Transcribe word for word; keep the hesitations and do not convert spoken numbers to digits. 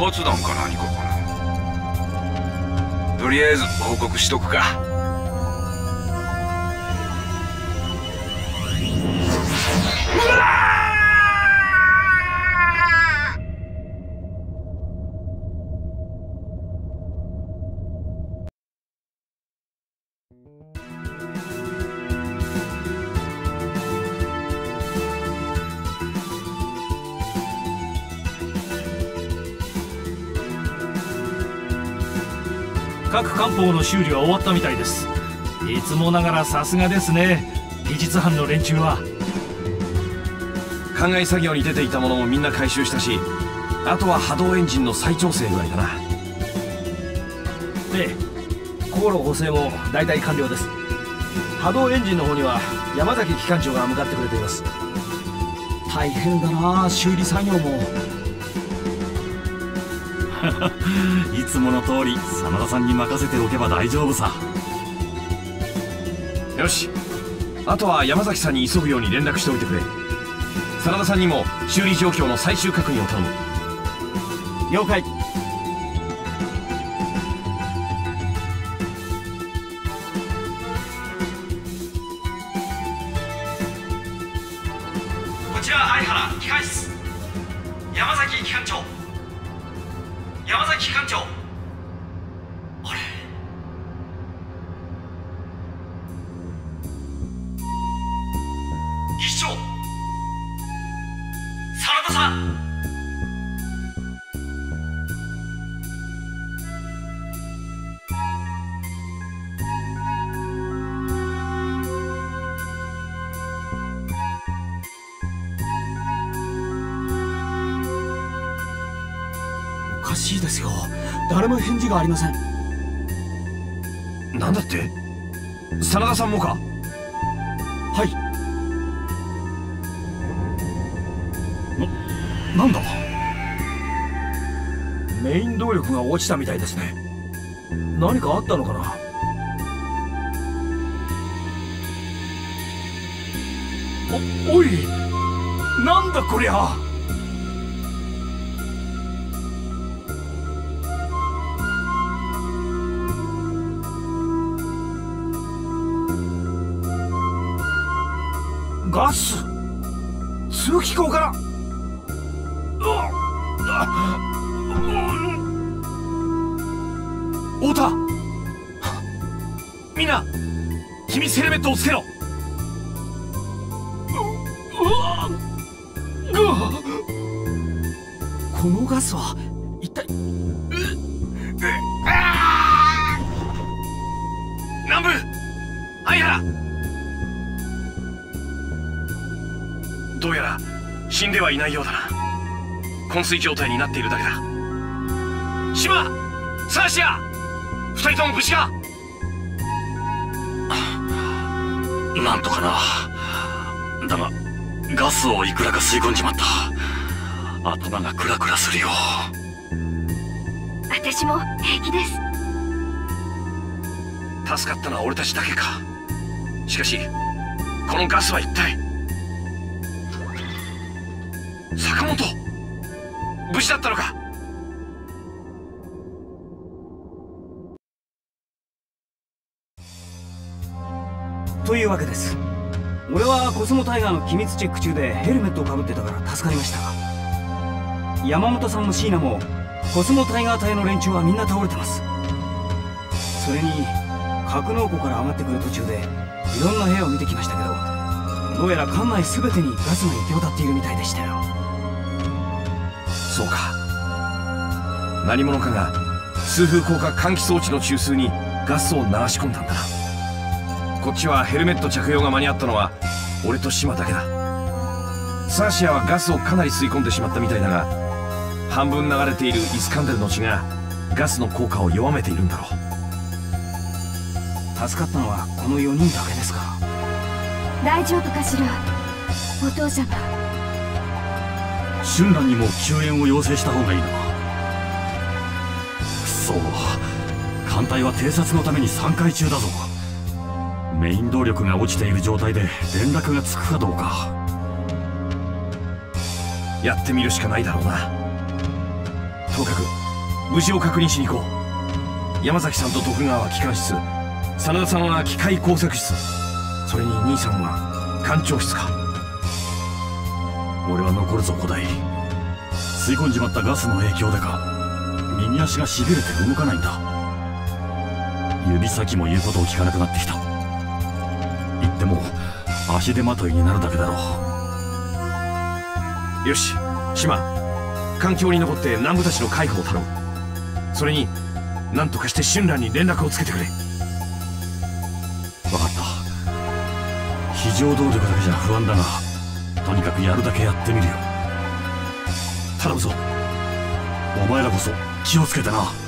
発弾か何かかな。とりあえず報告しとくか。 各艦砲の修理は終わったみたいです。いつもながらさすがですね、技術班の連中は。 艦外作業に出ていたものもみんな回収したし、あとは波動エンジンの再調整具合だな。 ええ、航路補正も大体完了です。波動エンジンの方には山崎機関長が向かってくれています。大変だな、修理作業も。 いつもの通り真田さんに任せておけば大丈夫さ。 よし、あとは山崎さんに急ぐように連絡しておいてくれ。真田さんにも修理状況の最終確認を頼む。 了解。 こちら相原機関室、山崎機関長。山崎機関長。あれ、機長、真田さん。 おかしいですよ、誰も返事がありません。 なんだって、真田さんもか。 はい。 な、なんだ。 メイン動力が落ちたみたいですね。何かあったのかな。お、おい、なんだこりゃ。ガス、通気口から。 太田、みんな君ヘルメットをつけろ。 このガスは一体。 南部、相原。どうやら死んではいないようだな。昏睡状態になっているだけだ。島、サーシア、二人とも無事か。 なんとかな。だがガスをいくらか吸い込んじまった。頭がクラクラするよ。 私も平気です。 助かったのは俺たちだけか。しかしこのガスは一体。坂本、無事だったのか。 というわけです。俺はコスモタイガーの機密チェック中でヘルメットをかぶってたから助かりました。山本さんも椎名もコスモタイガー隊の連中はみんな倒れてます。それに格納庫から上がってくる途中でいろんな部屋を見てきましたけど、どうやら館内全てにガスが行き渡っているみたいでしたよ。 そうか、何者かが数風効果換気装置の中枢にガスを流し込んだんだな。こっちはヘルメット着用が間に合ったのは俺と島だけだ。サーシアはガスをかなり吸い込んでしまったみたいだが、半分流れているイスカンデルの血がガスの効果を弱めているんだろう。助かったのはこのよにんだけですか。 大丈夫かしら、お父様。 春蘭にも救援を要請した方がいいな。くそ、艦隊は偵察のために散開中だぞ。メイン動力が落ちている状態で連絡がつくかどうか。 やってみるしかないだろうな。 ともかく無事を確認しに行こう。山崎さんと徳川は機関室、真田さんは機械工作室、それに兄さんは艦長室か。 俺は残るぞ古代。吸い込んじまったガスの影響でか右足がしびれて動かないんだ。指先も言うことを聞かなくなってきた。言っても足手まといになるだけだろう。よし島、環境に残って南部たちの介護を頼む。それに何とかして春蘭に連絡をつけてくれ。 分かった。非常動力だけじゃ不安だがとにかくやるだけやってみるよ。 頼むぞ。 お前らこそ気をつけてな。